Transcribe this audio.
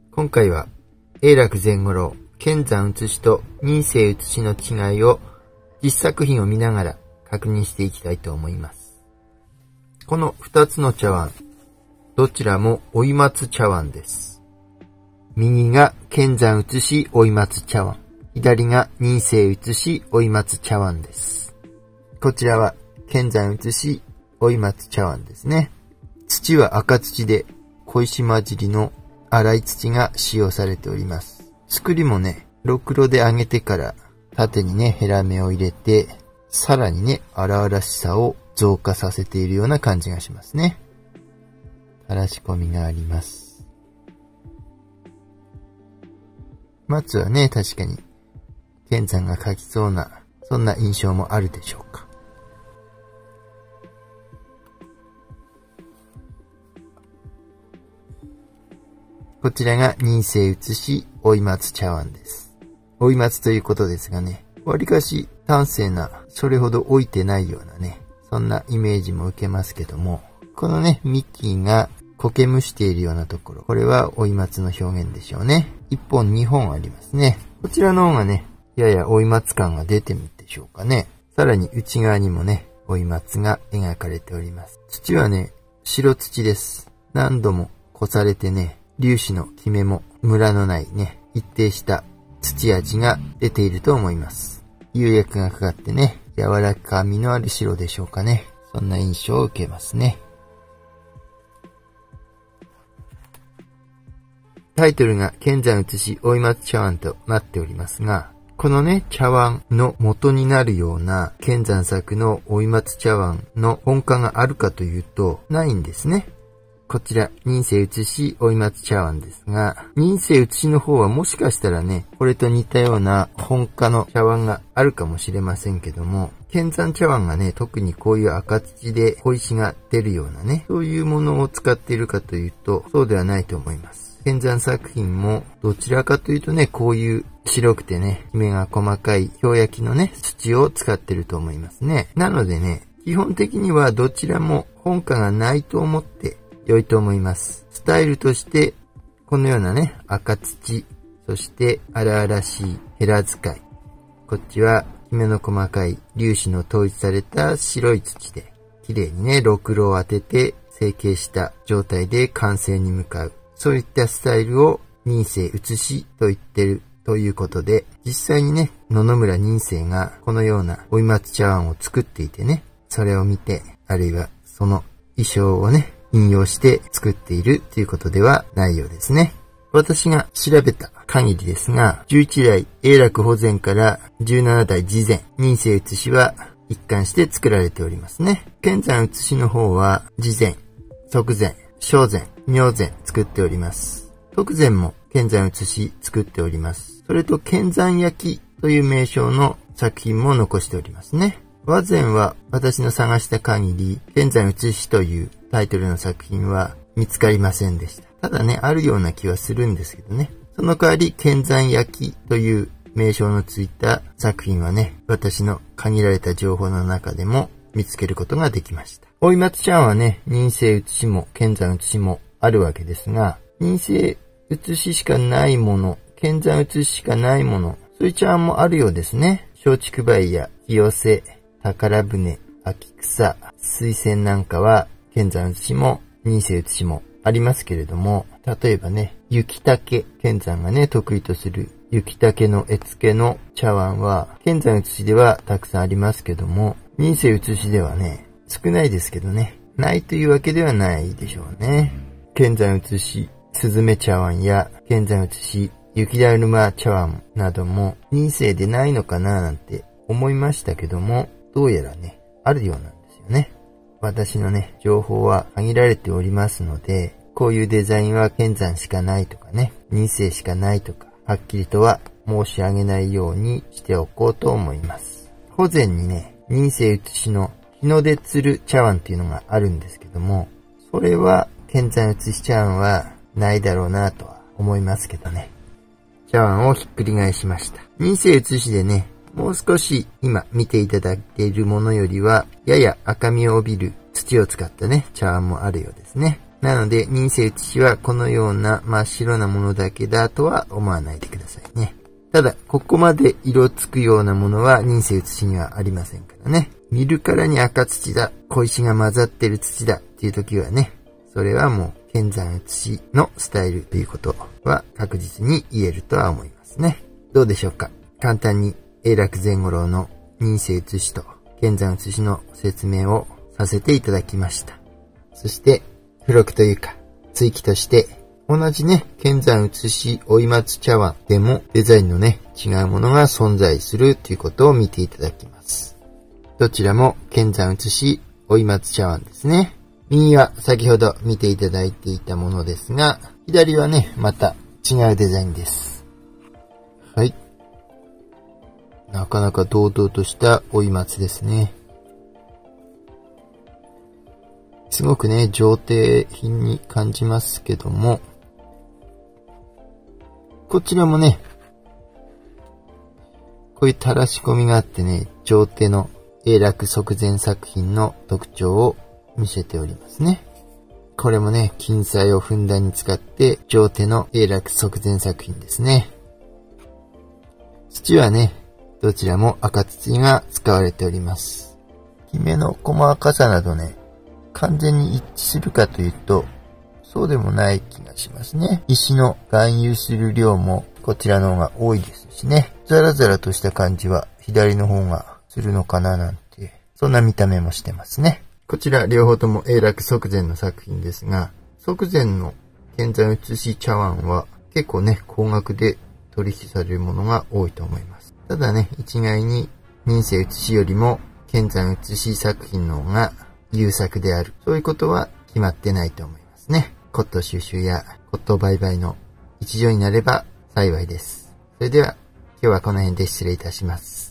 今回は、永楽前五郎、乾山写しと仁清写しの違いを実作品を見ながら確認していきたいと思います。この2つの茶碗、どちらも追松茶碗です。右が乾山写し追松茶碗、左が仁清写し追松茶碗です。こちらは乾山写し追松茶碗ですね。土は赤土で小石混じりの粗い土が使用されております。作りもね、ろくろで揚げてから縦にね、ヘラ目を入れて、さらにね、荒々しさを増加させているような感じがしますね。垂らし込みがあります。松はね、確かに乾山が描きそうな、そんな印象もあるでしょうか。こちらが仁清写し追松茶碗です。追松ということですがね、わりかし端正な、それほど置いてないようなね、そんなイメージも受けますけども、このね、幹が苔むしているようなところ、これは追松の表現でしょうね。1本2本ありますね。こちらの方がね、やや追松感が出てるでしょうかね。さらに内側にもね、追松が描かれております。土はね、白土です。何度もこされてね、粒子のキメもムラのないね、一定した土味が出ていると思います。釉薬がかかってね、柔らかみのある白でしょうかね。そんな印象を受けますね。タイトルが乾山写し追松茶碗となっておりますが、このね、茶碗の元になるような乾山作の追松茶碗の本家があるかというと、ないんですね。こちら、仁清写し追松茶碗ですが、仁清写しの方はもしかしたらね、これと似たような本家の茶碗があるかもしれませんけども、乾山茶碗がね、特にこういう赤土で小石が出るようなね、そういうものを使っているかというと、そうではないと思います。乾山作品もどちらかというとね、こういう白くてね、きめが細かい氷焼きのね、土を使っていると思いますね。なのでね、基本的にはどちらも本家がないと思って良いと思います。スタイルとして、このようなね、赤土、そして荒々しいヘラ使い。こっちは、きめの細かい粒子の統一された白い土で、綺麗にね、ろくろを当てて成形した状態で完成に向かう。そういったスタイルを仁清写しと言ってるということで、実際にね、野々村仁清がこのような追松茶碗を作っていてね、それを見て、あるいはその衣装をね、引用して作っているということではないようですね。私が調べた限りですが、11代永楽保前から17代治前、仁清写しは一貫して作られておりますね。乾山写しの方は、治前、即前、正前、明前作っております。徳前も乾山写し作っております。それと乾山焼きという名称の作品も残しておりますね。和前は私の探した限り、乾山写しというタイトルの作品は見つかりませんでした。ただね、あるような気はするんですけどね。その代わり、乾山焼きという名称のついた作品はね、私の限られた情報の中でも見つけることができました。追松茶碗はね、仁清写しも乾山写しもあるわけですが、仁清写ししかないもの、乾山写ししかないもの、そういう茶碗もあるようですね。松竹梅や清瀬、宝船、秋草、水仙なんかは、乾山写しも仁清写しもありますけれども、例えばね、雪竹、乾山がね、得意とする雪竹の絵付けの茶碗は、乾山写しではたくさんありますけども、仁清写しではね、少ないですけどね、ないというわけではないでしょうね。乾山写し、スズメ茶碗や乾山写し、雪だるま茶碗なども仁清でないのかななんて思いましたけども、どうやらね、あるようなんですよね。私のね、情報は限られておりますので、こういうデザインは乾山しかないとかね、仁清しかないとか、はっきりとは申し上げないようにしておこうと思います。保前にね、仁清写しの日の出つる茶碗っていうのがあるんですけども、それは乾山写し茶碗はないだろうなとは思いますけどね。茶碗をひっくり返しました。仁清写しでね、もう少し今見ていただいているものよりは、やや赤みを帯びる土を使ったね、茶碗もあるようですね。 なので、人生写しはこのような真っ白なものだけだとは思わないでくださいね。ただ、ここまで色つくようなものは人生写しにはありませんからね。見るからに赤土だ、小石が混ざってる土だっていう時はね、それはもう剣山写しのスタイルということは確実に言えるとは思いますね。どうでしょうか。簡単に永楽前五郎の人生写しと剣山写しの説明をさせていただきました。そして、付録というか、追記として、同じね、剣山写し追松茶碗でもデザインのね、違うものが存在するということを見ていただきます。どちらも剣山写し追松茶碗ですね。右は先ほど見ていただいていたものですが、左はね、また違うデザインです。はい。なかなか堂々とした追松ですね。すごくね、上底品に感じますけども、こちらもね、こういう垂らし込みがあってね、上手の永楽即前作品の特徴を見せておりますね。これもね、金彩をふんだんに使って上手の永楽即前作品ですね。土はね、どちらも赤土が使われております。きめの細かさなどね、完全に一致するかというと、そうでもない気がしますね。石の含有する量もこちらの方が多いですしね。ザラザラとした感じは左の方がするのかななんて、そんな見た目もしてますね。こちら両方とも永楽即前の作品ですが、即前の剣山写し茶碗は結構ね、高額で取引されるものが多いと思います。ただね、一概に人生写しよりも剣山写し作品の方が優作である。そういうことは決まってないと思いますね。骨董収集や骨董売買の一助になれば幸いです。それでは今日はこの辺で失礼いたします。